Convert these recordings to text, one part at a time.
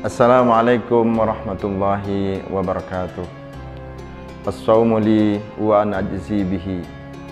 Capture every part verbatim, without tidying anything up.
Assalamualaikum warahmatullahi wabarakatuh. As-sawmu li wa ana ajzi bihi.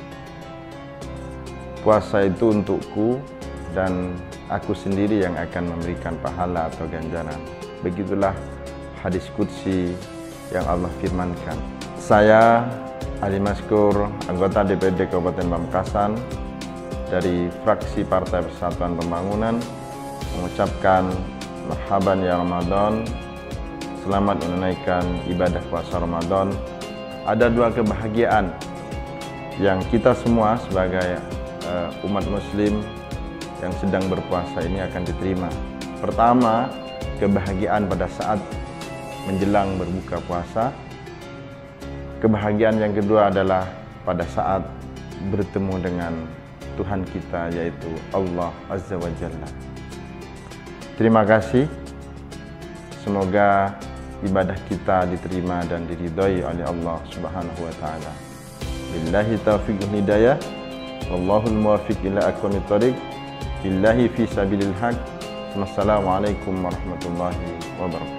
Puasa itu untukku dan aku sendiri yang akan memberikan pahala atau ganjaran. Begitulah hadis qudsi yang Allah firmankan. Saya Ali Maskur, anggota D P R D Kabupaten Pamekasan dari fraksi Partai Persatuan Pembangunan, mengucapkan marhaban ya Ramadan, selamat menunaikan ibadah puasa Ramadan. Ada dua kebahagiaan yang kita semua sebagai uh, umat muslim yang sedang berpuasa ini akan diterima. Pertama, kebahagiaan pada saat menjelang berbuka puasa. Kebahagiaan yang kedua adalah pada saat bertemu dengan Tuhan kita, yaitu Allah Azza wa Jalla. Terima kasih. Semoga ibadah kita diterima dan diridhai oleh Allah Subhanahu wa taala. Billahi taufiq wal hidayah. Wallahul muwaffiq ila aqwamit thoriq. Billahi fi sabilil haq. Wassalamualaikum warahmatullahi wabarakatuh.